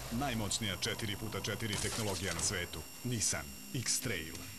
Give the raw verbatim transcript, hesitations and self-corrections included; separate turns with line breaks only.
Najmoćnija četiri puta četiri tehnologija na svetu. Nissan X-Trail.